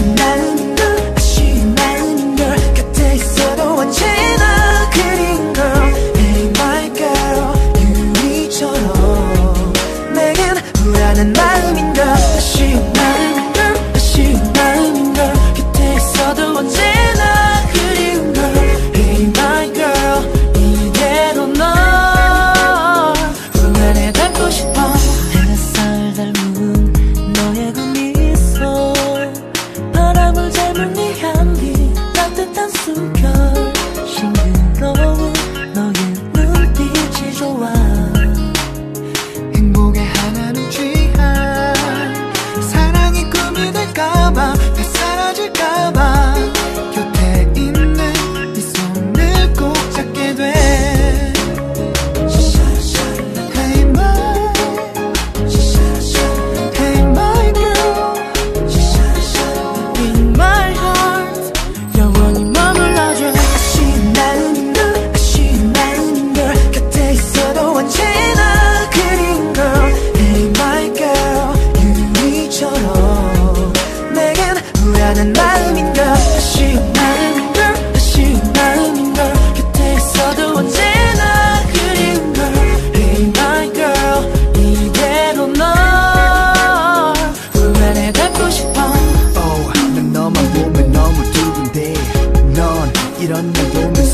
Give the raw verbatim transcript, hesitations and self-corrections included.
아쉬운 마음인 걸 아쉬운 마음인 걸 곁에 있어도 언제나 그리운 girl Hey my girl 유리처럼 내겐 불안한 마음인 걸 아쉬운 마음인 걸 아쉬운 마음인 걸 곁에 있어도 언제나 그리운 girl Hey my girl 이대로 널 불안해 닮고 싶어 햇살 닮은 너의 그 미소 바람을 잡은 네 향기 따뜻한 숨결 싱그러운 너의 눈빛이 좋아 행복에 하나는 취한 사랑이 꿈이 될까봐 다 사라질까봐 곁에 있는 네 손을 꼭 잡게 돼 Hey my Hey my girl In my heart 영원히 머물러줘 아쉬운 마음인 걸 아쉬운 마음인 걸 곁에 있어도 언제나 그리운 girl Hey my girl 유리처럼 내겐 불안한 마음인 걸 아쉬운 마음인 걸 아쉬운 마음인 걸 곁에 있어도 언제나 그리운 girl Hey my girl 이대로 널 불안해 닮고 싶어 Oh, 난 너만 보면 너무 두근대 넌 이런 날 보면